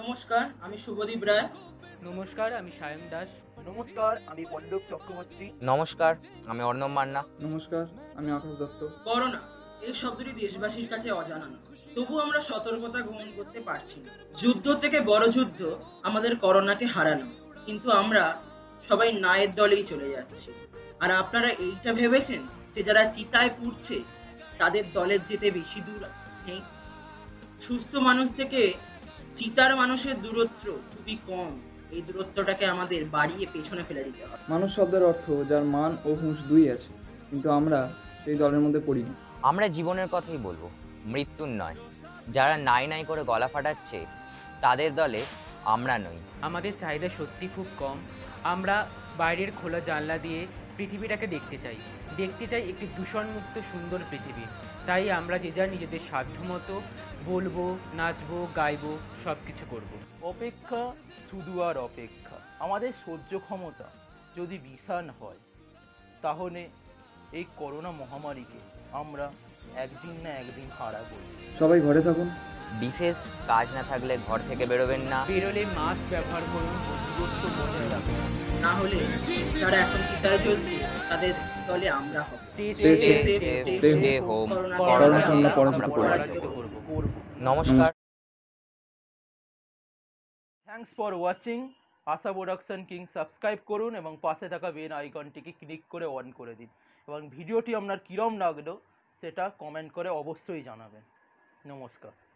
নমস্কার, আমি শুভদীপ রায়। নমস্কার, আমি সায়ন দাস। নমস্কার, আমি পল্লব চক্রবর্তী। নমস্কার, আমি অর্ণব মান্না। নমস্কার, আমি আকাশ দত্ত। করোনা এই শব্দটি দেশবাসীর কাছে অজানা নয়। তবু আমরা সতর্কতা গ্রহণ করতে পারছি না। যুদ্ধ থেকে বড় যুদ্ধ আমাদের করোনাকে হারানো, কিন্তু আমরা সবাই নায়ের দলেই চলে যাচ্ছি। আর আপনারা এইটা ভেবেছেন যে যারা চিতায় পুড়ছে তাদের দলের যেতে বেশি দূর নেই? সুস্থ মানুষ থেকে চিতার মানুষের দূরত্ব খুবই কম। এই দূরত্বটাকে আমাদের বাড়িয়ে পেছনে ফেলে দিতে হবে। মানুষ শব্দের অর্থ যার মান ও হুঁশ দুই আছে, কিন্তু আমরা সেই দলের মধ্যে পড়ি না। আমরা জীবনের কথাই বলবো, মৃত্যুর নয়। যারা নাই নাই করে গলা ফাটাচ্ছে তাদের দলে আমরা নই। আমাদের চাহিদা সত্যি খুব কম। আমরা বাইরের খোলা জানলা দিয়ে পৃথিবীটাকে দেখতে চাই একটি দূষণমুক্ত সুন্দর পৃথিবী। তাই আমরা যে যার নিজেদের সাধ্যমতো বলবো, নাচবো, গাইবো, সব কিছু করবো। অপেক্ষা, শুধু আর অপেক্ষা। আমাদের সহ্য ক্ষমতা যদি বিশাল হয়, তাহলে এই করোনা মহামারীকে আমরা একদিন না একদিন হারাবো। সবাই ঘরে থাকুন। বিশেষ কাজ না থাকলে ঘর থেকে বেরোবেন না। বেরোলে মাস্ক ব্যবহার করুন ও দূরত্ব বজায় রাখুন। না হলে যারা এখন চিতায় চলছে তাদের দলে আমরা হব। Stay home. করোনাকে আমরা পরাজিত করবো। নমস্কার। Thanks for watching. Asha production king subscribe করুন এবং পাশে থাকা বেল আইকনটিকে ক্লিক করে অন করে দিন, এবং ভিডিওটি আপনার কীরম লাগলো সেটা কমেন্ট করে অবশ্যই জানাবেন। নমস্কার।